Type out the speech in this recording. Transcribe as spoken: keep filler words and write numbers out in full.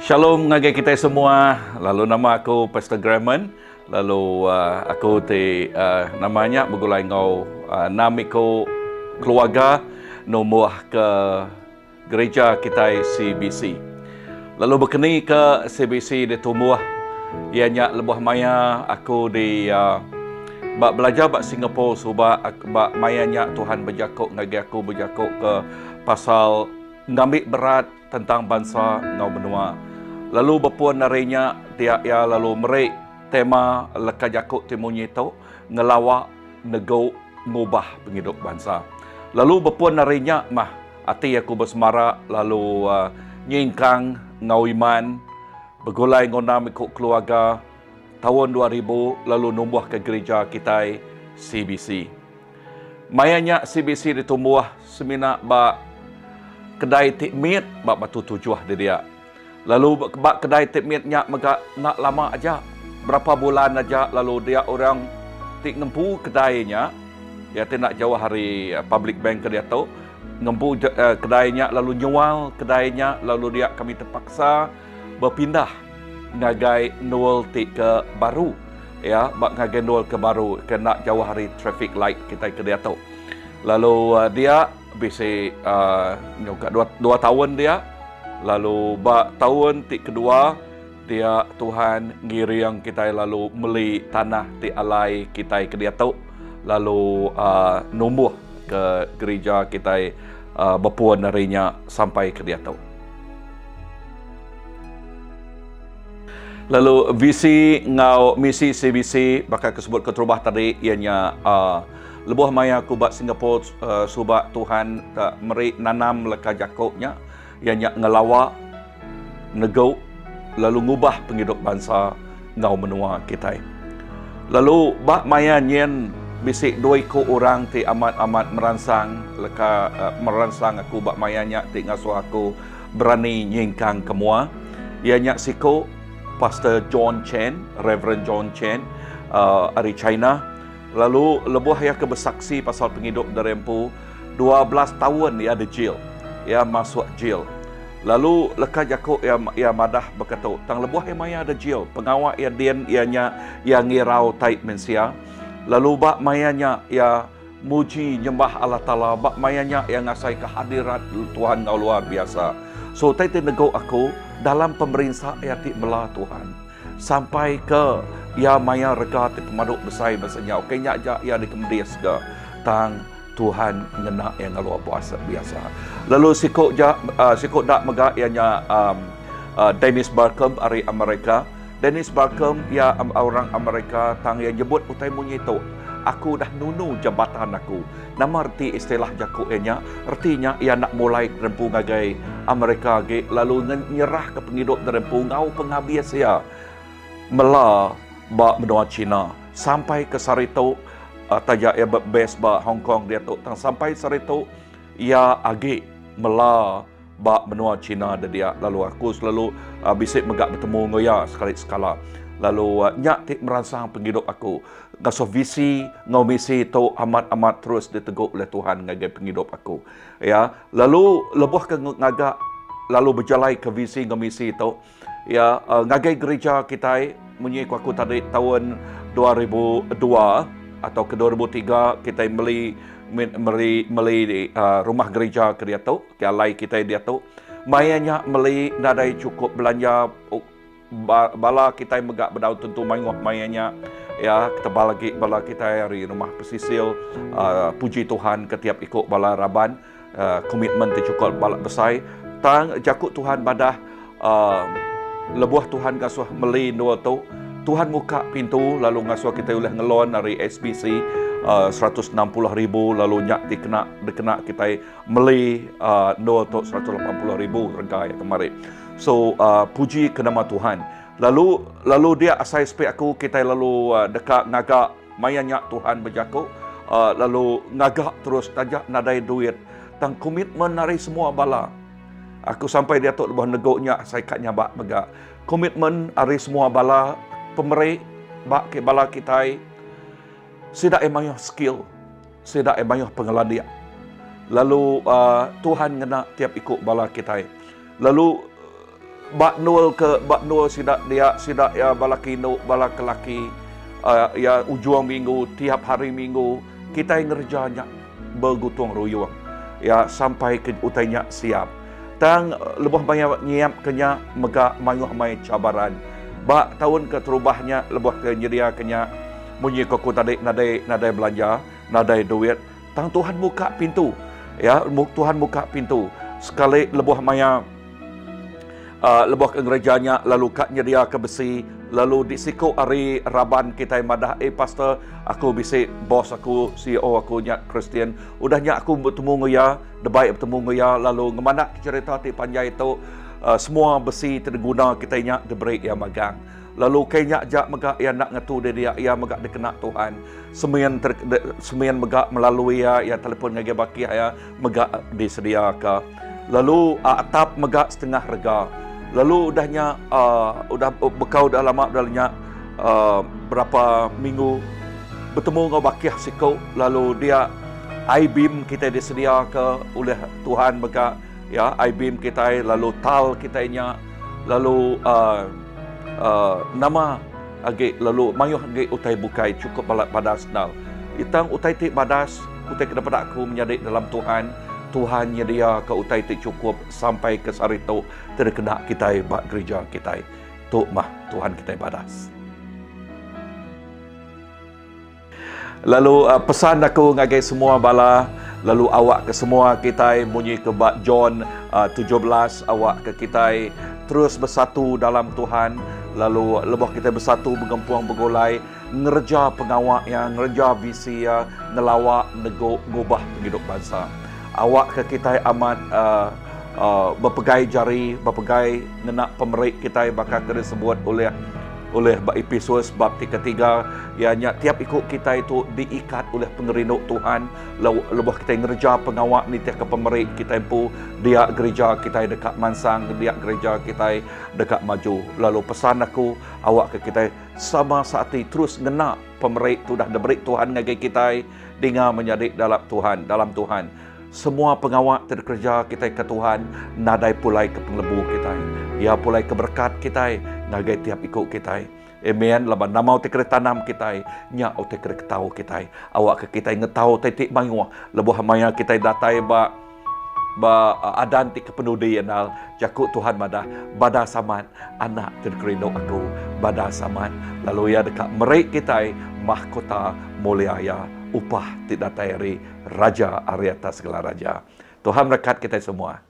Shalom ngagai kita semua. Lalu nama aku Pastor Graman. Lalu uh, aku te uh, namanya begulai ngau uh, nami ko keluarga nombor ke gereja kita C B C. Lalu berkeni ke C B C di tumbuh ianya lebuh maya aku di uh, bak belajar bak Singapura subak bak mayanya Tuhan berjakuk ngagai aku berjakuk ke pasal ngambil berat tentang bangsa ngau benua. Lalu berpuan narinya dia ya lalu merik tema leka jakuk timunyi itu ngelawak nego ngubah penghidup bangsa. Lalu berpuan narinya mah hati aku bersemara lalu uh, nyingkang ngau iman bergulai ngonam ikut keluarga tahun dua ribu lalu numbuh ke gereja kita C B C. Mayanya C B C ditumbuh semina bak kedai tikmit bak batu tujuh dia. Lalu bak kedai tikmitnya megak nak lama aja, berapa bulan aja lalu dia orang tik ngempu kedainya, dia tidak jauh hari public bank ke dia tu, ngempu uh, kedainya lalu nyual kedainya lalu dia kami terpaksa berpindah ngagai nol tik ke baru, ya, bak ngagai nol ke baru kena jauh hari traffic light kita ke dia tu. Lalu uh, dia bisa uh, dua, dua tahun dia. Lalu bak tahun tik kedua dia Tuhan ngiring kita lalu meli tanah ti alai kita ke dia tu lalu uh, numbuh ke gereja kita uh, berpuan darinya sampai ke dia tu. Lalu visi ngau misi C B C bakal kesebut keterubah tadi ianya uh, lebuh maya aku bak Singapura uh, subak Tuhan tak meri nanam leka jakuknya ianya ngelawak nego lalu ngubah penghidup bangsa ngau menua kita. Lalu bak maya nyen bisik dua ko orang ti amat-amat merangsang leka uh, merangsang aku bak mayanya ti ngasuh aku berani nyingkang kemua ianya siko Pastor John Chen, Reverend John Chen uh, dari China. Lalu lebuh ya kebersaksi pasal penghidup darempu dua belas tahun ia ada jail. Ia masuk jail. Lalu leka jakuk ia, ia madah berkata, tang lebuh ia maya ada jail. Pengawal ia dian ianya ia ngirau taib mensia. Lalu bak mayanya ia muji nyembah Allah Ta'ala. Bak mayanya ia ngasai kehadirat Tuhan yang luar biasa. So tadi nego aku dalam pemerintah ia ti belah Tuhan. Sampai ke ia maya rega ti pemaduk besar bahasanya. Okey nyak ja ia dikemdias ke tang Tuhan ngena yang luar biasa biasa. Lalu sikok ja uh, sikok dak megak ianya um, uh, Dennis Barkum dari Amerika. Dennis Barkum ia um, orang Amerika tang yang nyebut utai munyi tu. Aku dah nunu jabatan aku. Nama erti istilah jakuk ianya, artinya ia nak mulai rempu ngagai Amerika ge lalu nyerah ke penghidup rempu ngau penghabis ia mela ba benua Cina sampai ke Sarito. Uh, tajak ia base ba Hong Kong dia tu tang sampai Sarito ia agi mela ba benua Cina dia lalu aku selalu uh, bisik megak bertemu ngoya sekali sekala lalu uh, nyak tik merangsang penghidup aku ngasuh visi ngau misi tu amat-amat terus diteguk oleh Tuhan ngagai penghidup aku ya. Lalu lebuh ke ngagak lalu berjalai ke visi ngau misi tu ya uh, ngagai gereja kita munyi aku tadi tahun dua ribu dua atau ke dua ribu tiga kita beli beli beli uh, rumah gereja ke dia tu, ke alai kita dia tu. Mayanya beli nadai cukup belanja uh, bala kita megak berdaun tentu mengok mayanya ya kita bala lagi bala kita dari rumah pesisir uh, puji Tuhan ketiap ikut bala raban uh, komitmen tu cukup bala besar tang jakut Tuhan badah uh, lebuh Tuhan kasuh beli dua tu. Tuhan buka pintu lalu ngasuh kita boleh ngelon dari S B C uh, seratus enam puluh ribu lalu nyak dikena dikena kita meli uh, no untuk seratus lapan puluh ribu rega ya kemarin. So uh, puji ke nama Tuhan. Lalu lalu dia asai spek aku kita lalu uh, dekat ngagak maya nyak Tuhan berjaku uh, lalu ngagak terus tajak nadai duit tang komitmen dari semua bala. Aku sampai dia tu lebih negoknya saya katnya bak megak. Komitmen dari semua bala pemerintah bak ke bala kita sidak emayah skill, sidak emayah pengalaman. Lalu uh, Tuhan ngena tiap ikut bala kita. Lalu bak nul ke bak nul sidak dia sidak ya balaki no balak laki uh, ya ujung minggu tiap hari minggu kita yang ngerjanya bergotong royong ya sampai ke utainya siap tang lebih banyak nyiap kenya mega mayuh mai cabaran bak tahun ke terubahnya lebih ke nyedia kenya munyi koko tadi nadai nadai belanja nadai duit tang Tuhan buka pintu ya Tuhan buka pintu sekali lebih maya Uh, lebuh ke gerejanya lalu kak nyedia ke besi lalu disiko hari raban kita madah eh pastor aku bisik bos aku C E O aku nya Christian udahnya aku bertemu ngoya debaik bertemu ngoya lalu ngemana cerita ti panjai itu uh, semua besi terguna kita nya diberi ya magang lalu kayaknya jak megak ya nak ngatu dia ya megak dikena Tuhan semian ter, de, semian megak melalui ya ya telefon ngage baki ya megak disedia ke lalu uh, atap megak setengah rega. Lalu udahnya uh, udah bekau dah lama udahnya uh, berapa minggu bertemu dengan bakiah sikau lalu dia I-beam kita disedia ke oleh Tuhan beka ya I-beam kita lalu tal kita nya lalu uh, uh, nama age lalu mayuh age utai bukai cukup balak badas nal itang utai ti badas utai kedapat aku menyadik dalam Tuhan Tuhan nyedia ke utai ti cukup sampai ke sarito terkena kita bak gereja kita tu mah Tuhan kita badas. Lalu uh, pesan aku ngagai semua bala lalu awak ke semua kita bunyi ke bak John uh, tujuh belas awak ke kita terus bersatu dalam Tuhan lalu lebih kita bersatu bergempuang bergolai ngerja pengawak yang ngerja visi ya ngelawak nego ngubah hidup bangsa. Awak ke kita amat uh, uh, berpegai jari, berpegai nenak pemerik kita bakal disebut oleh oleh Efesus bab ketiga ianya tiap ikut kita itu diikat oleh pengerinduk Tuhan lebih kita ngerja pengawak ni tiap ke pemerik kita pun dia gereja kita dekat mansang dia gereja kita dekat maju lalu pesan aku awak ke kita sama saat ini terus ngena pemerik tu dah diberi Tuhan ngagai kita dengar menyadik dalam Tuhan dalam Tuhan semua pengawak terkerja kita ke Tuhan nadai pulai ke penglebu kita ya pulai ke berkat kita ngagai tiap ikut kita amen laban nama te kere tanam kita nya o te kere tahu kita awak ke kita ngetau titik mangu lebuh maya kita datai ba ba adan ti kepenudi anal jakuk Tuhan madah bada saman anak terkerindo aku bada saman lalu ya dekat merik kita mahkota mulia upah tidak tayari Raja Ari atas segala raja. Tuhan berkat kita semua.